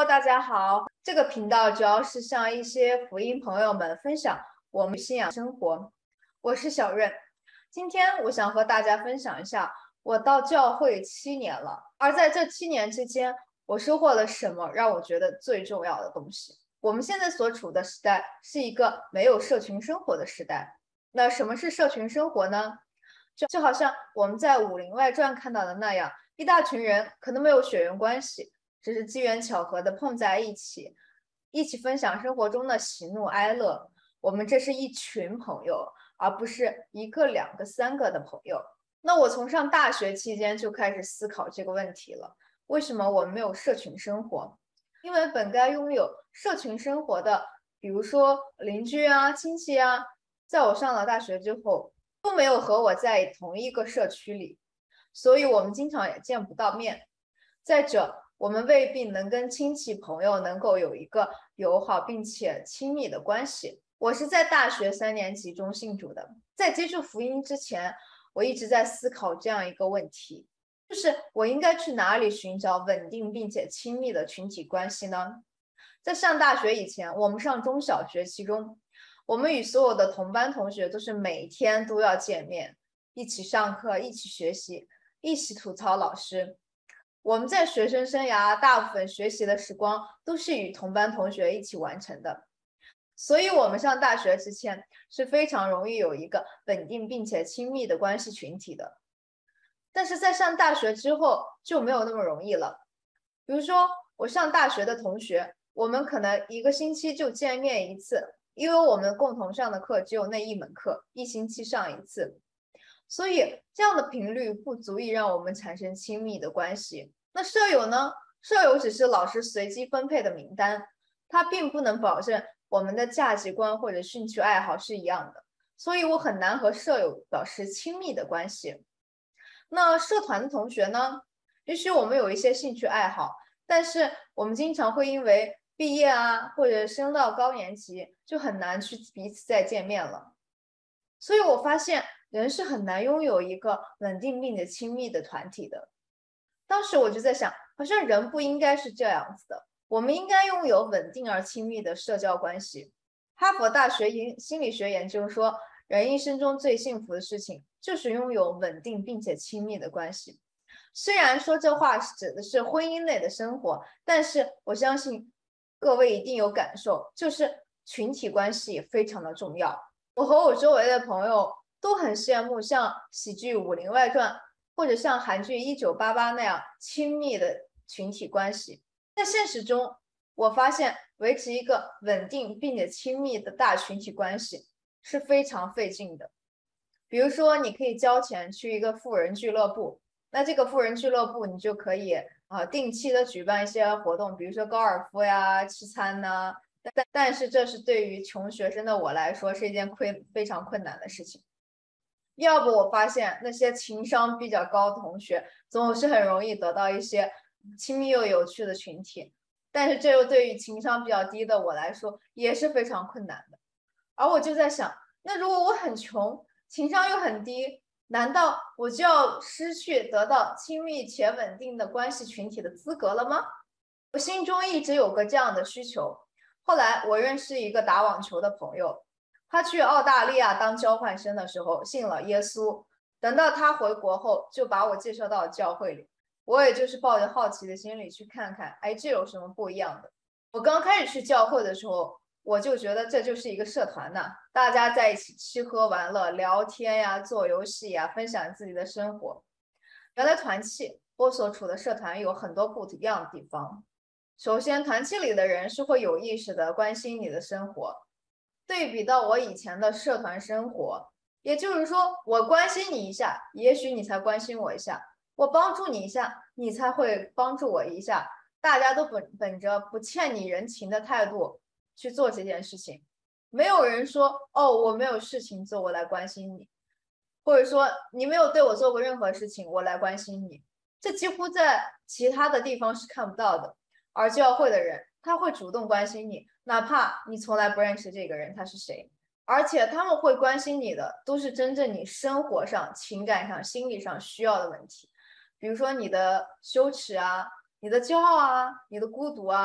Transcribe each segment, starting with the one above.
大家好，这个频道主要是向一些福音朋友们分享我们信仰生活。我是小任，今天我想和大家分享一下我到教会7年了，而在这7年之间，我收获了什么让我觉得最重要的东西。我们现在所处的时代是一个没有社群生活的时代。那什么是社群生活呢？就好像我们在《武林外传》看到的那样，一大群人可能没有血缘关系，只是机缘巧合的碰在一起，一起分享生活中的喜怒哀乐。我们这是一群朋友，而不是一个、两个、三个的朋友。那我从上大学期间就开始思考这个问题了：为什么我们没有社群生活？因为本该拥有社群生活的，比如说邻居啊、亲戚啊，在我上了大学之后，都没有和我在同一个社区里，所以我们经常也见不到面。再者，我们未必能跟亲戚朋友能够有一个友好并且亲密的关系。我是在大学3年级中信主的，在接触福音之前，我一直在思考这样一个问题，就是我应该去哪里寻找稳定并且亲密的群体关系呢？在上大学以前，我们上中小学期中，我们与所有的同班同学都是每天都要见面，一起上课，一起学习，一起吐槽老师。我们在学生生涯大部分学习的时光都是与同班同学一起完成的，所以我们上大学之前是非常容易有一个稳定并且亲密的关系群体的。但是在上大学之后就没有那么容易了。比如说我上大学的同学，我们可能一个星期就见面一次，因为我们共同上的课只有那一门课，一星期上一次，所以这样的频率不足以让我们产生亲密的关系。那舍友呢？舍友只是老师随机分配的名单，它并不能保证我们的价值观或者兴趣爱好是一样的，所以我很难和舍友保持亲密的关系。那社团的同学呢？也许我们有一些兴趣爱好，但是我们经常会因为毕业啊，或者升到高年级，就很难去彼此再见面了。所以我发现人是很难拥有一个稳定并且亲密的团体的。当时我就在想，好像人不应该是这样子的，我们应该拥有稳定而亲密的社交关系。哈佛大学心理学研究说，人一生中最幸福的事情就是拥有稳定并且亲密的关系。虽然说这话指的是婚姻类的生活，但是我相信各位一定有感受，就是群体关系非常的重要。我和我周围的朋友都很羡慕像喜剧《武林外传》或者像韩剧《1988》那样亲密的群体关系。在现实中，我发现维持一个稳定并且亲密的大群体关系是非常费劲的。比如说，你可以交钱去一个富人俱乐部，那这个富人俱乐部你就可以定期的举办一些活动，比如说高尔夫呀、吃餐呐、但是这是对于穷学生的我来说是一件非常困难的事情。要不我发现那些情商比较高的同学总是很容易得到一些亲密又有趣的群体，但是这又对于情商比较低的我来说也是非常困难的。而我就在想，那如果我很穷，情商又很低，难道我就要失去得到亲密且稳定的关系群体的资格了吗？我心中一直有个这样的需求。后来我认识一个打网球的朋友，他去澳大利亚当交换生的时候信了耶稣，等到他回国后就把我介绍到了教会里。我也就是抱着好奇的心理去看看，哎，这有什么不一样的？我刚开始去教会的时候，我就觉得这就是一个社团呐，大家在一起吃喝玩乐、聊天呀、做游戏呀，分享自己的生活。原来团契，我所处的社团有很多不一样的地方。首先，团契里的人是会有意识的关心你的生活，对比到我以前的社团生活，也就是说，我关心你一下，也许你才关心我一下；我帮助你一下，你才会帮助我一下。大家都本着不欠你人情的态度去做这件事情，没有人说哦，我没有事情做，我来关心你，或者说你没有对我做过任何事情，我来关心你。这几乎在其他的地方是看不到的。而教会的人，他会主动关心你，哪怕你从来不认识这个人他是谁，而且他们会关心你的都是真正你生活上、情感上、心理上需要的问题，比如说你的羞耻啊、你的骄傲啊、你的孤独啊，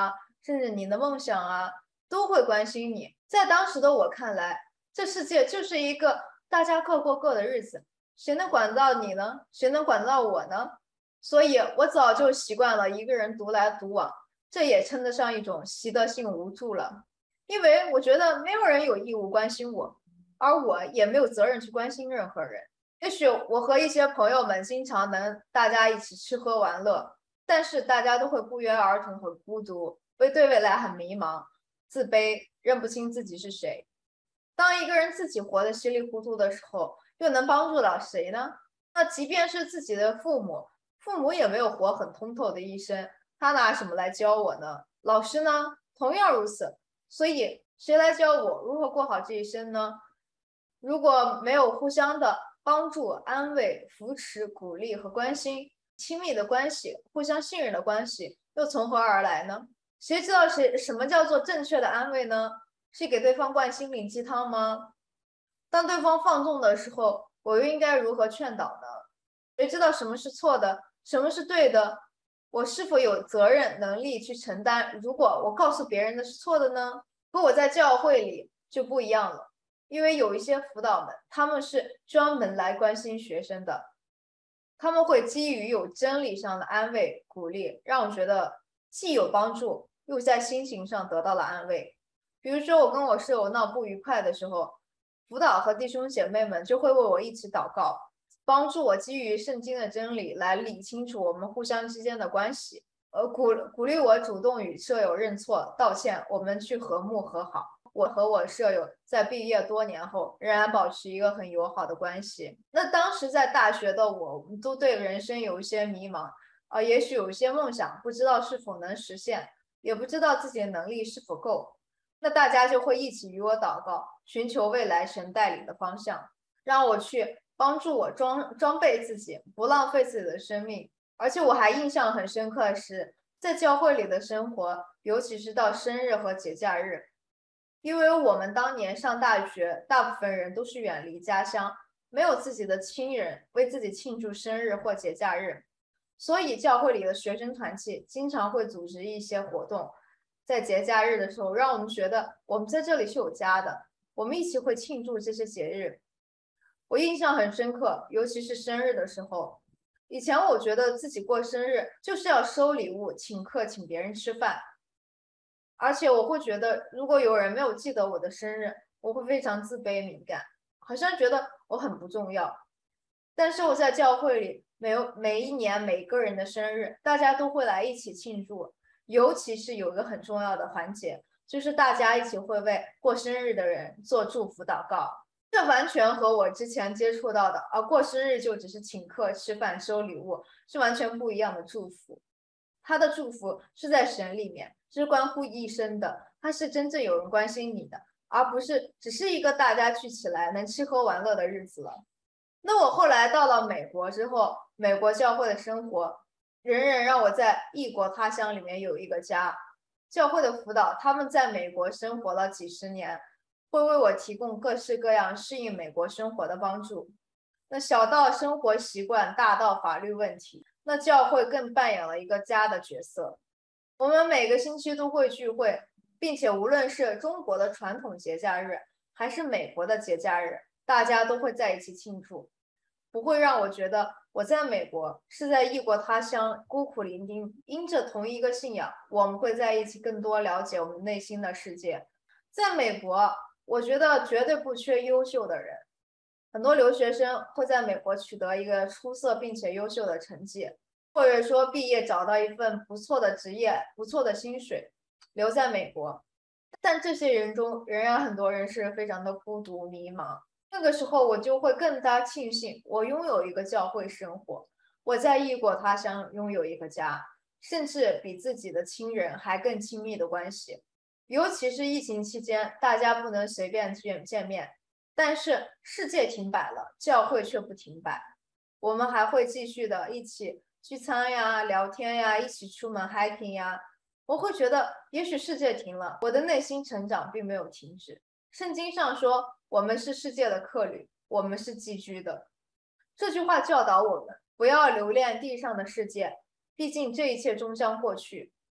甚至你的梦想啊，都会关心你。在当时的我看来，这世界就是一个大家各过各的日子，谁能管到你呢？谁能管到我呢？所以我早就习惯了一个人独来独往，这也称得上一种习得性无助了。因为我觉得没有人有义务关心我，而我也没有责任去关心任何人。也许我和一些朋友们经常能大家一起吃喝玩乐，但是大家都会不约而同很孤独，会对未来很迷茫、自卑，认不清自己是谁。当一个人自己活得稀里糊涂的时候，又能帮助到谁呢？那即便是自己的父母，父母也没有活很通透的一生，他拿什么来教我呢？老师呢，同样如此。所以，谁来教我如何过好这一生呢？如果没有互相的帮助、安慰、扶持、鼓励和关心，亲密的关系、互相信任的关系又从何而来呢？谁知道什么叫做正确的安慰呢？是给对方灌心灵鸡汤吗？当对方放纵的时候，我又应该如何劝导呢？谁知道什么是错的，什么是对的？我是否有责任、能力去承担？如果我告诉别人的是错的呢？和我在教会里就不一样了，因为有一些辅导们，他们是专门来关心学生的，他们会基于有真理上的安慰、鼓励，让我觉得既有帮助，又在心情上得到了安慰。比如说，我跟我室友闹不愉快的时候，辅导和弟兄姐妹们就会为我一起祷告，帮助我基于圣经的真理来理清楚我们互相之间的关系，鼓励我主动与舍友认错道歉，我们去和睦和好。我和我舍友在毕业多年后仍然保持一个很友好的关系。那当时在大学的我们都对人生有一些迷茫，也许有一些梦想，不知道是否能实现，也不知道自己的能力是否够。那大家就会一起与我祷告，寻求未来神带领的方向，让我去帮助我装备自己，不浪费自己的生命。而且我还印象很深刻的是，在教会里的生活，尤其是到生日和节假日，因为我们当年上大学，大部分人都是远离家乡，没有自己的亲人为自己庆祝生日或节假日，所以教会里的学生团体经常会组织一些活动，在节假日的时候，让我们觉得我们在这里是有家的，我们一起会庆祝这些节日。我印象很深刻，尤其是生日的时候。以前我觉得自己过生日就是要收礼物、请客、请别人吃饭，而且我会觉得，如果有人没有记得我的生日，我会非常自卑敏感，好像觉得我很不重要。但是我在教会里，每一年每个人的生日，大家都会来一起庆祝，尤其是有一个很重要的环节，就是大家一起会为过生日的人做祝福祷告。这完全和我之前接触到的，过生日就只是请客吃饭收礼物，是完全不一样的祝福。他的祝福是在神里面，是关乎一生的，他是真正有人关心你的，而不是只是一个大家聚起来能吃喝玩乐的日子了。那我后来到了美国之后，美国教会的生活，人人让我在异国他乡里面有一个家。教会的辅导，他们在美国生活了几十年，会为我提供各式各样适应美国生活的帮助。那小到生活习惯，大到法律问题，那教会更扮演了一个家的角色。我们每个星期都会聚会，并且无论是中国的传统节假日，还是美国的节假日，大家都会在一起庆祝，不会让我觉得我在美国是在异国他乡孤苦伶仃，因着同一个信仰，我们会在一起更多了解我们内心的世界。在美国，我觉得绝对不缺优秀的人，很多留学生会在美国取得一个出色并且优秀的成绩，或者说毕业找到一份不错的职业、不错的薪水，留在美国。但这些人中，仍然很多人是非常的孤独迷茫。那个时候，我就会更加庆幸我拥有一个教会生活，我在异国他乡拥有一个家，甚至比自己的亲人还更亲密的关系。尤其是疫情期间，大家不能随便见面，但是世界停摆了，教会却不停摆。我们还会继续的一起聚餐呀、聊天呀、一起出门 hiking 呀。我会觉得，也许世界停了，我的内心成长并没有停止。圣经上说，我们是世界的客旅，我们是寄居的。这句话教导我们，不要留恋地上的世界，毕竟这一切终将过去。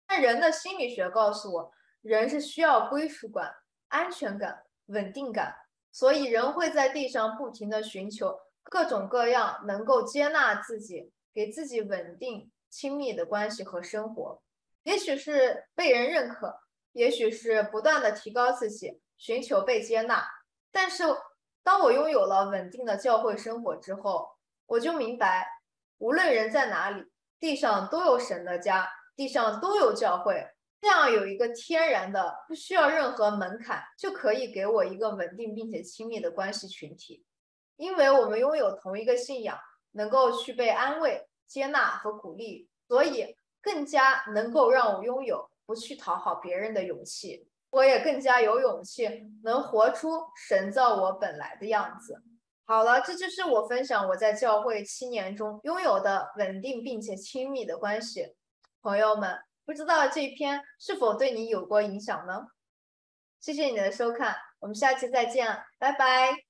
但人的心理学告诉我，人是需要归属感、安全感、稳定感，所以人会在地上不停地寻求各种各样能够接纳自己、给自己稳定、亲密的关系和生活。也许是被人认可，也许是不断地提高自己，寻求被接纳。但是，当我拥有了稳定的教会生活之后，我就明白，无论人在哪里，地上都有神的家，地上都有教会。这样有一个天然的，不需要任何门槛，就可以给我一个稳定并且亲密的关系群体。因为我们拥有同一个信仰，能够去被安慰、接纳和鼓励，所以更加能够让我拥有不去讨好别人的勇气。我也更加有勇气，能活出神造我本来的样子。好了，这就是我分享我在教会7年中拥有的稳定并且亲密的关系。朋友们，不知道这一篇是否对你有过影响呢？谢谢你的收看，我们下期再见，拜拜。